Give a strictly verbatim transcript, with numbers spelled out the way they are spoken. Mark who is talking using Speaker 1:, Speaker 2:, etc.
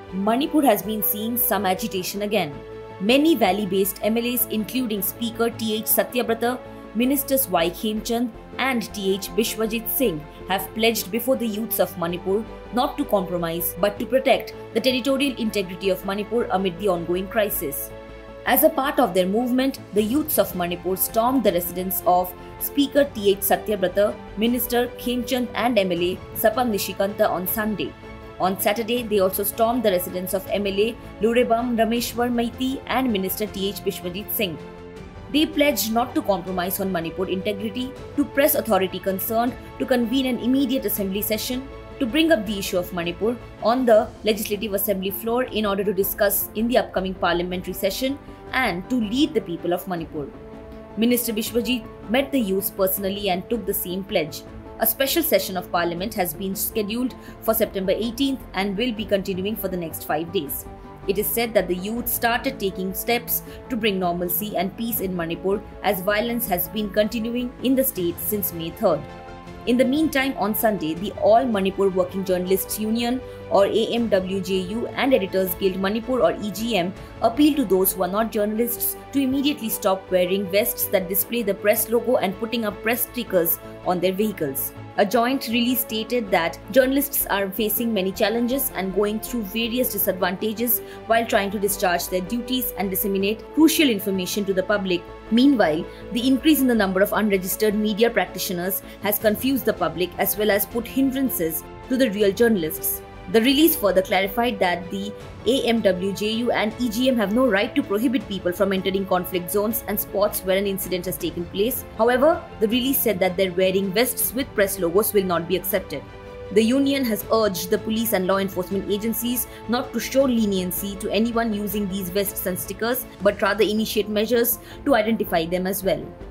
Speaker 1: Manipur has been seeing some agitation again. Many valley-based M L As including Speaker T H Satyabrata, Ministers Y Khemchand and T H Bishwajit Singh have pledged before the youths of Manipur not to compromise but to protect the territorial integrity of Manipur amid the ongoing crisis. As a part of their movement, the youths of Manipur stormed the residence of Speaker T H Satyabrata, Minister Khemchand and M L A Sapam Nishikanta on Sunday. On Saturday, they also stormed the residence of M L A Lurebam Rameshwar Maiti and Minister T H Bishwajit Singh. They pledged not to compromise on Manipur integrity, to press authority concerned to convene an immediate assembly session, to bring up the issue of Manipur on the Legislative Assembly floor in order to discuss in the upcoming parliamentary session and to lead the people of Manipur. Minister Bishwajit met the youths personally and took the same pledge. A special session of Parliament has been scheduled for September eighteenth and will be continuing for the next five days. It is said that the youth started taking steps to bring normalcy and peace in Manipur as violence has been continuing in the state since May third. In the meantime, on Sunday, the All Manipur Working Journalists Union or A M W J U and Editors Guild Manipur or E G M appeal to those who are not journalists to immediately stop wearing vests that display the press logo and putting up press stickers on their vehicles. A joint release stated that journalists are facing many challenges and going through various disadvantages while trying to discharge their duties and disseminate crucial information to the public. Meanwhile, the increase in the number of unregistered media practitioners has confused the public as well as put hindrances to the real journalists. The release further clarified that the A M W J U and E G M have no right to prohibit people from entering conflict zones and spots where an incident has taken place. However, the release said that their wearing vests with press logos will not be accepted. The union has urged the police and law enforcement agencies not to show leniency to anyone using these vests and stickers, but rather initiate measures to identify them as well.